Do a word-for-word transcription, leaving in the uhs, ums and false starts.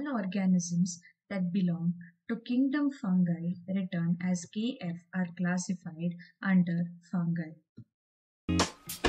organisms that belong to kingdom fungi written as K F are classified under fungi.